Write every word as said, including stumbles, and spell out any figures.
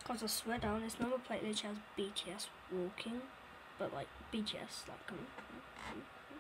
Cause I swear down, this number plate literally has B T S walking, but like B T S like. Um,